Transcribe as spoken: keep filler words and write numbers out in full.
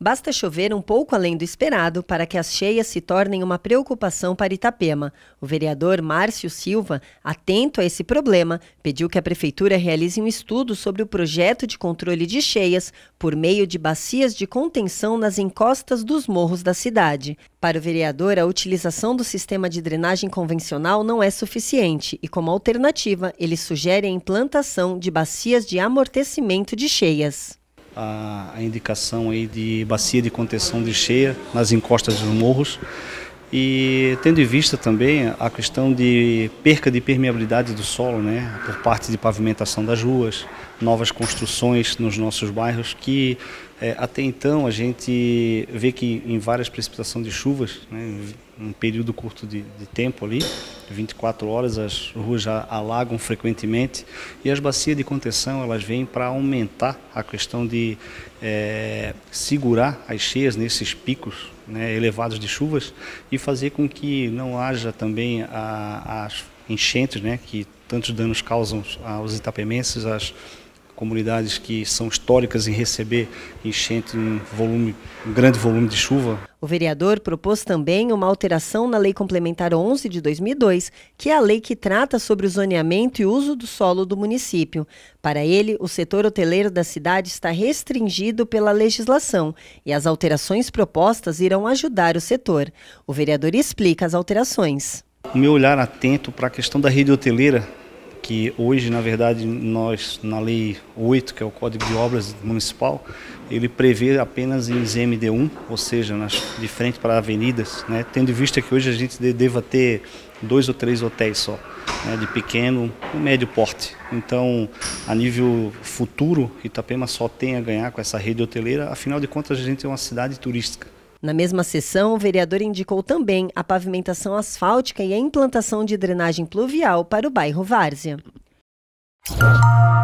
Basta chover um pouco além do esperado para que as cheias se tornem uma preocupação para Itapema. O vereador Márcio Silva, atento a esse problema, pediu que a Prefeitura realize um estudo sobre o projeto de controle de cheias por meio de bacias de contenção nas encostas dos morros da cidade. Para o vereador, a utilização do sistema de drenagem convencional não é suficiente e, como alternativa, ele sugere a implantação de bacias de amortecimento de cheias. A, a indicação aí de bacia de contenção de cheia nas encostas dos morros e tendo em vista também a questão de perca de permeabilidade do solo, né, por parte de pavimentação das ruas, novas construções nos nossos bairros, que é, até então a gente vê que em várias precipitações de chuvas, né, um período curto de, de tempo ali, vinte e quatro horas, as ruas já alagam frequentemente e as bacias de contenção elas vêm para aumentar a questão de é, segurar as cheias nesses picos, né, elevados de chuvas e fazer com que não haja também a, as enchentes, né, que tantos danos causam aos itapemenses, às comunidades que são históricas em receber enchente em volume, um grande volume de chuva. O vereador propôs também uma alteração na Lei Complementar onze de dois mil e dois, que é a lei que trata sobre o zoneamento e uso do solo do município. Para ele, o setor hoteleiro da cidade está restringido pela legislação e as alterações propostas irão ajudar o setor. O vereador explica as alterações. O meu olhar atento para a questão da rede hoteleira, que hoje, na verdade, nós, na Lei oito, que é o Código de Obras Municipal, ele prevê apenas em Z M D um, ou seja, nas, de frente para avenidas, né, tendo em vista que hoje a gente deva ter dois ou três hotéis só, né, de pequeno e médio porte. Então, a nível futuro, Itapema só tem a ganhar com essa rede hoteleira, afinal de contas a gente é uma cidade turística. Na mesma sessão, o vereador indicou também a pavimentação asfáltica e a implantação de drenagem pluvial para o bairro Várzea.